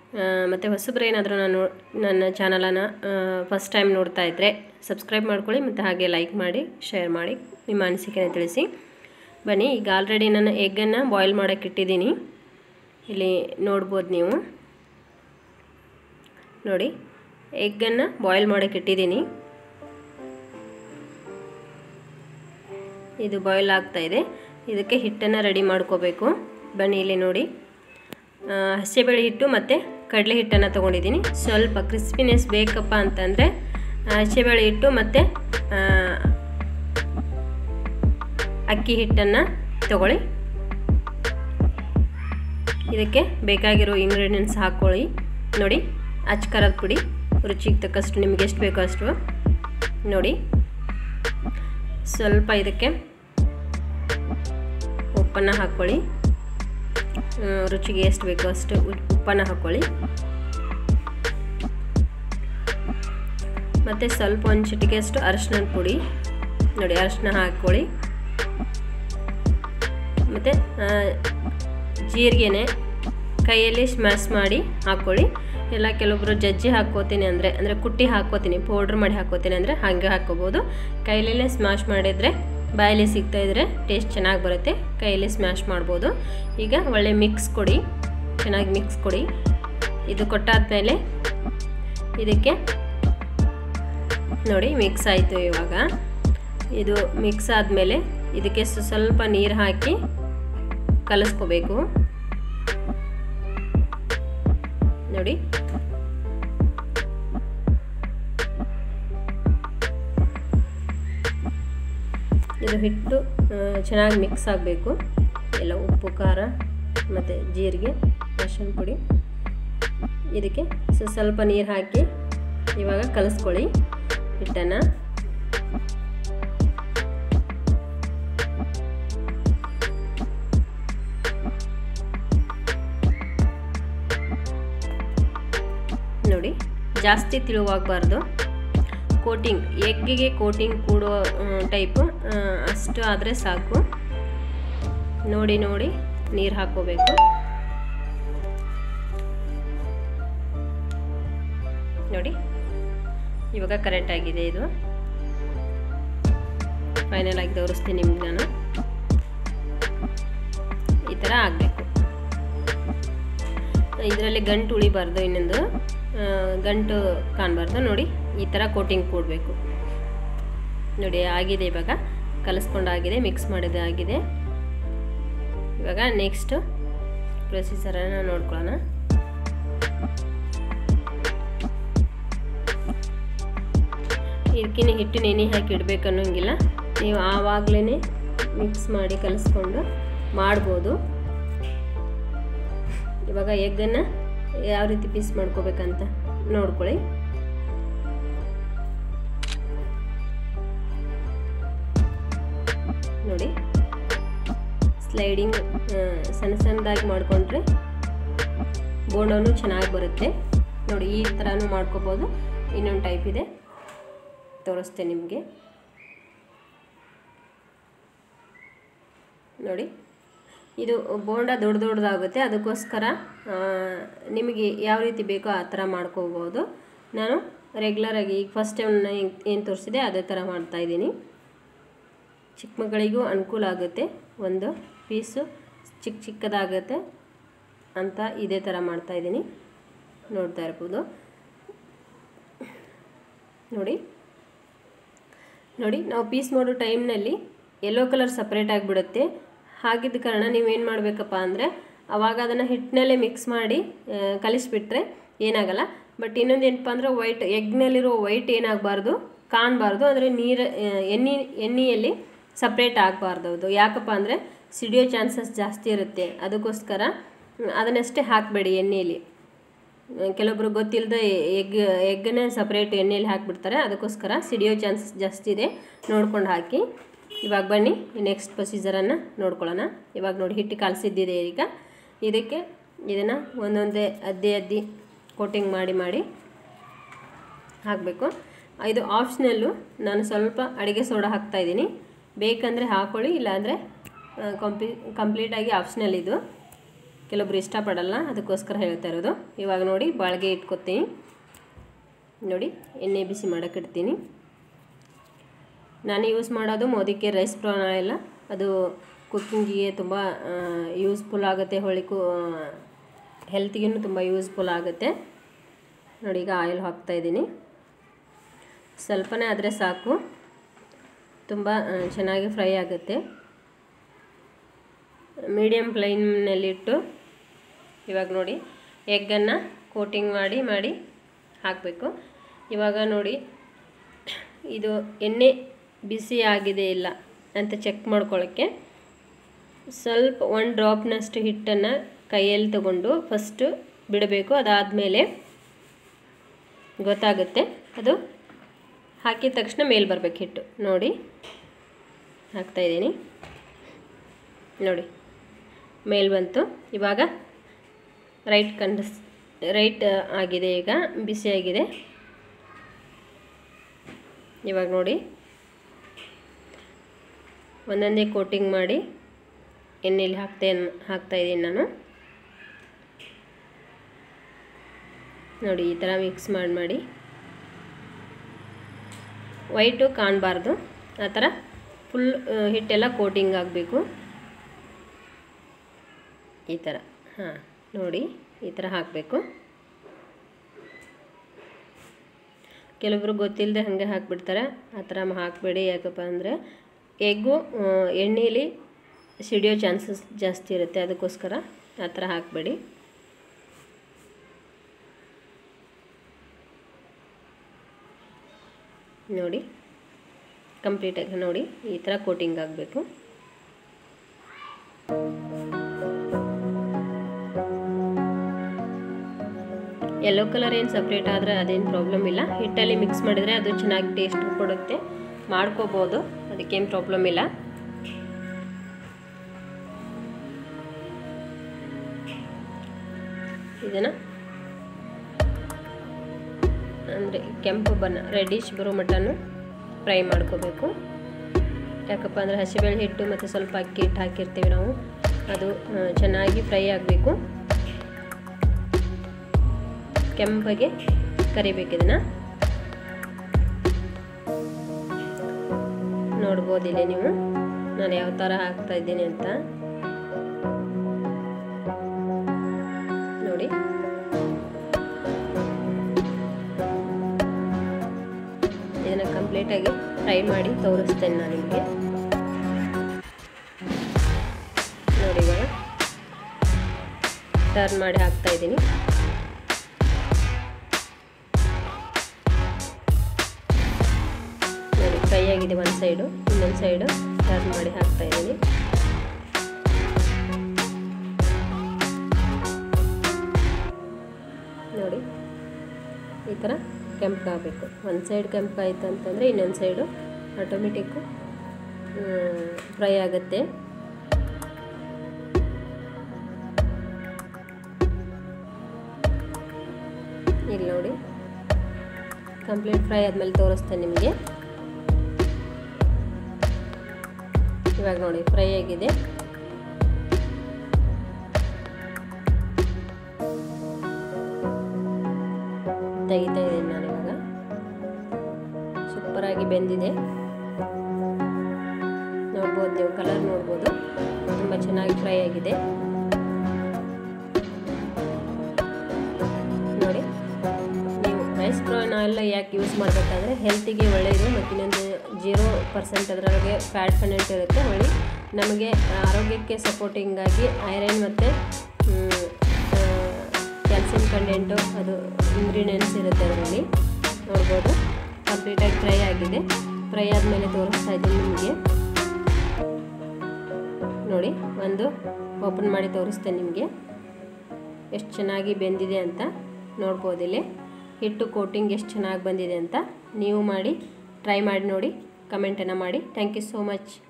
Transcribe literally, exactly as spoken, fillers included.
ಮತ್ತು ಹೊಸಬ್ರು ಏನಾದರೂ ನಾನು ನನ್ನ ಚಾನಲನ್ನು ಫಸ್ಟ್ ಟೈಮ್ ನೋಡ್ತಾ ಇದ್ದರೆ ಸಬ್ಸ್ಕ್ರೈಬ್ ಮಾಡ್ಕೊಳ್ಳಿ ಮತ್ತು ಹಾಗೆ ಲೈಕ್ ಮಾಡಿ ಶೇರ್ ಮಾಡಿ ನಿಮ್ಮ ಅನಿಸಿಕೆನ ತಿಳಿಸಿ. ಬನ್ನಿ, ಈಗ ಆಲ್ರೆಡಿ ನಾನು ಎಗ್ಗನ್ನು ಬಾಯ್ಲ್ ಮಾಡೋಕ್ಕೆ ಇಟ್ಟಿದ್ದೀನಿ. ಇಲ್ಲಿ ನೋಡ್ಬೋದು ನೀವು ನೋಡಿ, ಎಗ್ಗನ್ನು ಬಾಯ್ಲ್ ಮಾಡೋಕ್ಕೆ ಇಟ್ಟಿದ್ದೀನಿ. ಇದು ಬಾಯ್ಲ್ ಆಗ್ತಾಯಿದೆ. ಇದಕ್ಕೆ ಹಿಟ್ಟನ್ನು ರೆಡಿ ಮಾಡ್ಕೋಬೇಕು. ಬನ್ನಿ ಇಲ್ಲಿ ನೋಡಿ, ಹಸಿಬೇಳೆ ಹಿಟ್ಟು ಮತ್ತು ಕಡಲೆ ಹಿಟ್ಟನ್ನು ತೊಗೊಂಡಿದ್ದೀನಿ. ಸ್ವಲ್ಪ ಕ್ರಿಸ್ಪಿನೆಸ್ ಬೇಕಪ್ಪ ಅಂತಂದರೆ ಹಸಿಬೇಳೆ ಹಿಟ್ಟು ಮತ್ತು ಅಕ್ಕಿ ಹಿಟ್ಟನ್ನು ತಗೊಳ್ಳಿ. ಇದಕ್ಕೆ ಬೇಕಾಗಿರೋ ಇಂಗ್ರೀಡಿಯೆಂಟ್ಸ್ ಹಾಕ್ಕೊಳ್ಳಿ. ನೋಡಿ, ಅಚ್ಚ ಖಾರದ ಪುಡಿ ರುಚಿಗೆ ತಕ್ಕಷ್ಟು, ನಿಮಗೆ ಎಷ್ಟು ಬೇಕೋ ಅಷ್ಟು ನೋಡಿ. ಸ್ವಲ್ಪ ಇದಕ್ಕೆ ಉಪ್ಪನ್ನು ಹಾಕ್ಕೊಳ್ಳಿ. ರುಚಿಗೆ ಎಷ್ಟು ಬೇಕೋ ಅಷ್ಟು ಉಪ್ಪನ್ನು ಹಾಕ್ಕೊಳ್ಳಿ. ಮತ್ತು ಸ್ವಲ್ಪ ಒಂದು ಚಿಟಿಕೆಯಷ್ಟು ಅರಿಶಿಣದ ಪುಡಿ ನೋಡಿ, ಅರಿಶಿಣ ಹಾಕ್ಕೊಳ್ಳಿ. ಮತ್ತು ಜೀರಿಗೆನೆ ಕೈಯಲ್ಲಿ ಸ್ಮ್ಯಾಶ್ ಮಾಡಿ ಹಾಕ್ಕೊಳ್ಳಿ. ಎಲ್ಲ ಕೆಲವೊಬ್ಬರು ಜಜ್ಜಿ ಹಾಕ್ಕೋತೀನಿ ಅಂದರೆ ಅಂದರೆ ಕುಟ್ಟಿ ಹಾಕ್ಕೋತೀನಿ, ಪೌಡ್ರ್ ಮಾಡಿ ಹಾಕ್ಕೋತೀನಿ ಅಂದರೆ ಹಾಗೆ ಹಾಕ್ಕೋಬೋದು. ಕೈಯಲ್ಲೇ ಸ್ಮ್ಯಾಶ್ ಮಾಡಿದರೆ ಬಾಯಲ್ಲಿ ಸಿಗ್ತಾಯಿದ್ರೆ ಟೇಸ್ಟ್ ಚೆನ್ನಾಗಿ ಬರುತ್ತೆ. ಕೈಯಲ್ಲಿ ಸ್ಮ್ಯಾಶ್ ಮಾಡ್ಬೋದು. ಈಗ ಒಳ್ಳೆ ಮಿಕ್ಸ್ ಕೊಡಿ, ಚೆನ್ನಾಗಿ ಮಿಕ್ಸ್ ಕೊಡಿ. ಇದು ಕೊಟ್ಟಾದಮೇಲೆ ಇದಕ್ಕೆ ನೋಡಿ ಮಿಕ್ಸ್ ಆಯಿತು. ಇವಾಗ ಇದು ಮಿಕ್ಸ್ ಆದಮೇಲೆ ಇದಕ್ಕೆ ಸ್ವಲ್ಪ ನೀರು ಹಾಕಿ ಕಲಿಸ್ಕೋಬೇಕು ನೋಡಿ. ಇದು ಹಿಟ್ಟು ಚೆನ್ನಾಗಿ ಮಿಕ್ಸ್ ಆಗಬೇಕು. ಎಲ್ಲ ಉಪ್ಪು, ಖಾರ ಮತ್ತು ಜೀರಿಗೆ, ಅರಿಶಿನ ಪುಡಿ, ಇದಕ್ಕೆ ಸ್ವಲ್ಪ ನೀರು ಹಾಕಿ ಇವಾಗ ಕಲಿಸ್ಕೊಳ್ಳಿ ಹಿಟ್ಟನ್ನು. ನೋಡಿ, ಜಾಸ್ತಿ ತಿಳುವಾಗಬಾರ್ದು. ಕೋಟಿಂಗ್, ಎಗ್ಗಿಗೆ ಕೋಟಿಂಗ್ ಕೂಡೋ ಟೈಪು ಅಷ್ಟು ಆದರೆ ಸಾಕು. ನೋಡಿ ನೋಡಿ ನೀರು ಹಾಕ್ಕೋಬೇಕು ನೋಡಿ. ಇವಾಗ ಕರೆಕ್ಟಾಗಿದೆ. ಇದು ಫೈನಲ್ ಆಗಿ ತೋರಿಸ್ತೀನಿ ನಿಮ್ಗೆ ನಾನು. ಈ ಥರ ಆಗಬೇಕು. ಇದರಲ್ಲಿ ಗಂಟು ಉಳಿಬಾರ್ದು, ಇನ್ನೊಂದು ಗಂಟು ಕಾಣಬಾರ್ದು. ನೋಡಿ, ಈ ಥರ ಕೋಟಿಂಗ್ ಕೊಡಬೇಕು ನೋಡಿ. ಆಗಿದೆ, ಇವಾಗ ಕಲಿಸ್ಕೊಂಡಾಗಿದೆ, ಮಿಕ್ಸ್ ಮಾಡಿದೆ ಆಗಿದೆ. ಇವಾಗ ನೆಕ್ಸ್ಟ್ ಪ್ರೊಸೀಜರನ್ನು ನೋಡ್ಕೊಳ್ಳೋಣ. ಇದಕ್ಕಿನ್ನ ಹಿಟ್ಟು ನೆನೆ ಹಾಕಿ ಇಡಬೇಕು ಅನ್ನೋಂಗಿಲ್ಲ. ನೀವು ಆವಾಗಲೇ ಮಿಕ್ಸ್ ಮಾಡಿ ಕಲಿಸ್ಕೊಂಡು ಮಾಡ್ಬೋದು. ಇವಾಗ ಎಗ್ಗನ್ನು ಯಾವ ರೀತಿ ಪೀಸ್ ಮಾಡ್ಕೋಬೇಕಂತ ನೋಡ್ಕೊಳ್ಳಿ. ನೋಡಿ, ಸ್ಲೈಡಿಂಗ್ ಸಣ್ಣ ಸಣ್ಣದಾಗಿ ಮಾಡಿಕೊಂಡ್ರೆ ಬೋಂಡನೂ ಚೆನ್ನಾಗಿ ಬರುತ್ತೆ ನೋಡಿ. ಈ ಥರನೂ ಮಾಡ್ಕೋಬೋದು. ಇನ್ನೊಂದು ಟೈಪ್ ಇದೆ, ತೋರಿಸ್ತೇನೆ ನಿಮಗೆ ನೋಡಿ. ಇದು ಬೋಂಡ ದೊಡ್ಡ ದೊಡ್ಡದಾಗುತ್ತೆ, ಅದಕ್ಕೋಸ್ಕರ ನಿಮಗೆ ಯಾವ ರೀತಿ ಬೇಕೋ ಆ ಥರ ಮಾಡ್ಕೋಬೋದು. ನಾನು ರೆಗ್ಯುಲರಾಗಿ ಈಗ ಫಸ್ಟ್ ಟೈಮ್ ಏನು ತೋರಿಸಿದೆ ಅದೇ ಥರ ಮಾಡ್ತಾಯಿದ್ದೀನಿ. ಚಿಕ್ಕ ಮಕ್ಕಳಿಗೂ ಅನುಕೂಲ ಆಗುತ್ತೆ, ಒಂದು ಪೀಸು ಚಿಕ್ಕ ಚಿಕ್ಕದಾಗುತ್ತೆ ಅಂತ ಇದೇ ಥರ ಮಾಡ್ತಾಯಿದ್ದೀನಿ. ನೋಡ್ತಾ ಇರ್ಬೋದು ನೋಡಿ. ನೋಡಿ, ನಾವು ಪೀಸ್ ಮಾಡೋ ಟೈಮ್ನಲ್ಲಿ ಯೆಲ್ಲೋ ಕಲರ್ ಸಪ್ರೇಟ್ ಆಗಿಬಿಡುತ್ತೆ. ಹಾಗಿದ್ದ ಕಾರಣ ನೀವೇನು ಮಾಡಬೇಕಪ್ಪ ಅಂದರೆ ಆವಾಗ ಅದನ್ನು ಹಿಟ್ಟಿನಲ್ಲೇ ಮಿಕ್ಸ್ ಮಾಡಿ ಕಲಿಸ್ಬಿಟ್ರೆ ಏನಾಗಲ್ಲ. ಬಟ್ ಇನ್ನೊಂದು ಏನಪ್ಪ ಅಂದರೆ ವೈಟ್ ಎಗ್ನಲ್ಲಿರೋ ವೈಟ್ ಏನಾಗಬಾರ್ದು, ಕಾಣಬಾರ್ದು. ಅಂದರೆ ನೀರು ಎಣ್ಣೆ ಎಣ್ಣೆಯಲ್ಲಿ ಸಪ್ರೇಟ್ ಆಗಬಾರ್ದು. ಅದು ಯಾಕಪ್ಪ ಅಂದರೆ ಸಿಡಿಯೋ ಚಾನ್ಸಸ್ ಜಾಸ್ತಿ ಇರುತ್ತೆ. ಅದಕ್ಕೋಸ್ಕರ ಅದನ್ನಷ್ಟೇ ಹಾಕಬೇಡಿ ಎಣ್ಣೆಯಲ್ಲಿ. ಕೆಲವೊಬ್ರು ಗೊತ್ತಿಲ್ಲದೆ ಎಗ್ ಎಗ್ಗನ್ನೇ ಸಪ್ರೇಟ್ ಎಣ್ಣೆಯಲ್ಲಿ ಹಾಕಿಬಿಡ್ತಾರೆ. ಅದಕ್ಕೋಸ್ಕರ ಸಿಡಿಯೋ ಚಾನ್ಸಸ್ ಜಾಸ್ತಿ ಇದೆ, ನೋಡ್ಕೊಂಡು ಹಾಕಿ. ಇವಾಗ ಬನ್ನಿ ನೆಕ್ಸ್ಟ್ ಪ್ರೊಸೀಜರನ್ನು ನೋಡ್ಕೊಳ್ಳೋಣ. ಇವಾಗ ನೋಡಿ, ಹಿಟ್ಟು ಕಲಸಿದ್ದಿದೆ. ಈಗ ಇದಕ್ಕೆ ಇದನ್ನು ಒಂದೊಂದೇ ಅದ್ದಿ ಅದ್ದಿ ಕೋಟಿಂಗ್ ಮಾಡಿ ಮಾಡಿ ಹಾಕಬೇಕು. ಇದು ಆಪ್ಷನಲ್ಲು. ನಾನು ಸ್ವಲ್ಪ ಅಡುಗೆ ಸೋಡಾ ಹಾಕ್ತಾಯಿದ್ದೀನಿ. ಬೇಕಂದರೆ ಹಾಕ್ಕೊಳ್ಳಿ, ಇಲ್ಲಾಂದರೆ ಕಂಪ್ಲೀ ಕಂಪ್ಲೀಟಾಗಿ ಆಪ್ಷನಲ್ ಇದು. ಕೆಲವೊಬ್ರು ಇಷ್ಟಪಡಲ್ಲ, ಅದಕ್ಕೋಸ್ಕರ ಹೇಳ್ತಾ ಇರೋದು. ಇವಾಗ ನೋಡಿ ಬಾಳಿಗೆ ಇಟ್ಕೊತೀನಿ. ನೋಡಿ ಎಣ್ಣೆ ಬಿಸಿ ಮಾಡೋಕೆ ಇಡ್ತೀನಿ. ನಾನು ಯೂಸ್ ಮಾಡೋದು ಮೋದಿಕೆ ರೈಸ್ ಬ್ರೌನ್ ಆಯಿಲ್. ಅದು ಕುಕ್ಕಿಂಗಿಗೆ ತುಂಬ ಯೂಸ್ಫುಲ್ ಆಗುತ್ತೆ, ಹೊಳಿ ಕು ಹೆಲ್ತಿಗೂ ತುಂಬ ಯೂಸ್ಫುಲ್ ಆಗುತ್ತೆ. ನೋಡಿ ಈಗ ಆಯಿಲ್ ಹಾಕ್ತಾಯಿದ್ದೀನಿ. ಸ್ವಲ್ಪನೇ ಆದರೆ ಸಾಕು, ತುಂಬ ಚೆನ್ನಾಗಿ ಫ್ರೈ ಆಗುತ್ತೆ. ಮೀಡಿಯಮ್ ಫ್ಲೇಮ್ನಲ್ಲಿಟ್ಟು ಇವಾಗ ನೋಡಿ ಎಗ್ಗನ್ನು ಕೋಟಿಂಗ್ ಮಾಡಿ ಮಾಡಿ ಹಾಕಬೇಕು. ಇವಾಗ ನೋಡಿ ಇದು ಎಣ್ಣೆ ಬಿಸಿ ಆಗಿದೆ ಇಲ್ಲ ಅಂತ ಚೆಕ್ ಮಾಡ್ಕೊಳ್ಳೋಕ್ಕೆ ಸ್ವಲ್ಪ ಒಂದು ಡ್ರಾಪ್ನಷ್ಟು ಹಿಟ್ಟನ್ನು ಕೈಯಲ್ಲಿ ತಗೊಂಡು ಫಸ್ಟು ಬಿಡಬೇಕು. ಅದಾದಮೇಲೆ ಗೊತ್ತಾಗುತ್ತೆ, ಅದು ಹಾಕಿದ ತಕ್ಷಣ ಮೇಲೆ ಬರಬೇಕು ಹಿಟ್ಟು. ನೋಡಿ ಹಾಕ್ತಾಯಿದ್ದೀನಿ. ನೋಡಿ ಮೇಲೆ ಬಂತು. ಇವಾಗ ರೈಟ್ ಕಂಡಸ್ ರೈಟ್ ಆಗಿದೆ, ಈಗ ಬಿಸಿಯಾಗಿದೆ. ಇವಾಗ ನೋಡಿ ಒಂದೊಂದೇ ಕೋಟಿಂಗ್ ಮಾಡಿ ಎಣ್ಣೆಯಲ್ಲಿ ಹಾಕ್ತೇ ಹಾಕ್ತಾಯಿದ್ದೀನಿ ನಾನು. ನೋಡಿ ಈ ಥರ ಮಿಕ್ಸ್ ಮಾಡಿ ಮಾಡಿ ವೈಟು ಕಾಣಬಾರ್ದು, ಆ ಥರ ಫುಲ್ ಹಿಟ್ಟೆಲ್ಲ ಕೋಟಿಂಗ್ ಆಗಬೇಕು. ಈ ಥರ ಹಾಂ ನೋಡಿ ಈ ಥರ ಹಾಕಬೇಕು. ಕೆಲವೊಬ್ರು ಗೊತ್ತಿಲ್ಲದೆ ಹಾಗೆ ಹಾಕಿಬಿಡ್ತಾರೆ, ಆ ಥರ ಹಾಕಬೇಡಿ. ಯಾಕಪ್ಪ ಅಂದರೆ ಎಗ್ಗು ಎಣ್ಣೆಯಲ್ಲಿ ಸಿಡಿಯೋ ಚಾನ್ಸಸ್ ಜಾಸ್ತಿ ಇರುತ್ತೆ, ಅದಕ್ಕೋಸ್ಕರ ಆ ಥರ ಹಾಕಬೇಡಿ. ನೋಡಿ ಕಂಪ್ಲೀಟಾಗಿ ನೋಡಿ ಈ ಥರ ಕೋಟಿಂಗ್ ಆಗಬೇಕು. ಯೆಲ್ಲೋ ಕಲರ್ ಏನು ಸಪ್ರೇಟ್ ಆದರೆ ಅದೇನು ಪ್ರಾಬ್ಲಮ್ ಇಲ್ಲ. ಹಿಟ್ಟಲ್ಲಿ ಮಿಕ್ಸ್ ಮಾಡಿದರೆ ಅದು ಚೆನ್ನಾಗಿ ಟೇಸ್ಟ್ ಕೊಡುತ್ತೆ, ಮಾಡ್ಕೋಬೋದು, ಅದಕ್ಕೇನು ಪ್ರಾಬ್ಲಮ್ ಇಲ್ಲ. ಇದನ್ನು ಅಂದರೆ ಕೆಂಪು ಬಣ್ಣ ರೆಡ್ಡಿಶ್ ಬರೋ ಮಟನ್ನು ಫ್ರೈ ಮಾಡ್ಕೋಬೇಕು. ಯಾಕಪ್ಪ ಅಂದರೆ ಹಸಿಬೇಳೆ ಹಿಟ್ಟು ಮತ್ತು ಸ್ವಲ್ಪ ಅಕ್ಕಿ ಹಿಟ್ಟು ಹಾಕಿರ್ತೀವಿ ನಾವು, ಅದು ಚೆನ್ನಾಗಿ ಫ್ರೈ ಆಗಬೇಕು. ಕೆಂಪಗೆ ಕರಿಬೇಕು. ಇದನ್ನು ನೋಡ್ಬೋದಿಲ್ಲ ನೀವು ನಾನು ಯಾವ ಥರ ಹಾಕ್ತಾ ಇದ್ದೀನಿ ಅಂತ. ನೋಡಿ ಇದನ್ನು ಕಂಪ್ಲೀಟಾಗಿ ಫ್ರೈ ಮಾಡಿ ತೋರಿಸ್ತೇನೆ ನಾನು ನಿಮಗೆ. ನೋಡಿ ಇವಾಗ ಟರ್ನ್ ಮಾಡಿ ಹಾಕ್ತಾ ಇದ್ದೀನಿ. ನೋಡಿ ಫ್ರೈ ಆಗಿದೆ ಒಂದು ಸೈಡು, ಇನ್ನೊಂದು ಸೈಡು ಟರ್ನ್ ಮಾಡಿ ಹಾಕ್ತಾ ಇದ್ದೀನಿ. ನೋಡಿ ಈ ಥರ ಕೆಂಪಾಗಬೇಕು. ಒಂದು ಸೈಡ್ ಕೆಂಪಾಯಿತು ಅಂತಂದರೆ ಇನ್ನೊಂದು ಸೈಡು ಆಟೋಮೆಟಿಕ್ಕು ಫ್ರೈ ಆಗುತ್ತೆ. ಇಲ್ಲಿ ನೋಡಿ ಕಂಪ್ಲೀಟ್ ಫ್ರೈ ಆದಮೇಲೆ ತೋರಿಸ್ತೇನೆ ನಿಮಗೆ. ಇವಾಗ ನೋಡಿ ಫ್ರೈ ಆಗಿದೆ. ತೆಗಿತಾ ಇದ್ದೀನಿ ನಾನು ಇವಾಗ. ಸೂಪರಾಗಿ ಬೆಂದಿದೆ, ನೋಡ್ಬೋದು ನೀವು, ಕಲರ್ ನೋಡ್ಬೋದು, ತುಂಬ ಚೆನ್ನಾಗಿ ಫ್ರೈ ಆಗಿದೆ. ನೋಡಿ ನೀವು ರೈಸ್ ಬ್ರೌನ್ ಆಯಿಲ್ ಯಾಕೆ ಯೂಸ್ ಮಾಡಬೇಕಂದ್ರೆ ಹೆಲ್ತಿಗೆ ಒಳ್ಳೆಯದು, ಮತ್ತು ಇನ್ನೊಂದು ಜೀರೋ ಪರ್ಸೆಂಟ್ ಅದರೊಳಗೆ ಫ್ಯಾಟ್ ಕಂಟೆಂಟ್ ಇರುತ್ತೆ. ಒಳ್ಳೆ ನಮಗೆ ಆರೋಗ್ಯಕ್ಕೆ ಸಪೋರ್ಟಿಂಗಾಗಿ ಐರನ್ ಮತ್ತು ಕ್ಯಾಲ್ಸಿಯಂ ಕಂಟೆಂಟು ಅದು ಇಂಗ್ರೀಡಿಯೆಂಟ್ಸ್ ಇರುತ್ತೆ ಅದರಲ್ಲಿ. ನೋಡ್ಬೋದು ಕಂಪ್ಲೀಟಾಗಿ ಫ್ರೈ ಆಗಿದೆ. ಫ್ರೈ ಆದಮೇಲೆ ತೋರಿಸ್ತಾ ಇದ್ದೀನಿ ನಿಮಗೆ. ನೋಡಿ ಒಂದು ಓಪನ್ ಮಾಡಿ ತೋರಿಸ್ತೇನೆ ನಿಮಗೆ ಎಷ್ಟು ಚೆನ್ನಾಗಿ ಬೆಂದಿದೆ ಅಂತ. ನೋಡ್ಬೋದಿಲ್ಲಿ ಹಿಟ್ಟು ಕೋಟಿಂಗ್ ಎಷ್ಟು ಚೆನ್ನಾಗಿ ಬಂದಿದೆ ಅಂತ. ನೀವು ಮಾಡಿ ಟ್ರೈ ಮಾಡಿ ನೋಡಿ, ಕಮೆಂಟನ್ನು ಮಾಡಿ. Thank you so much.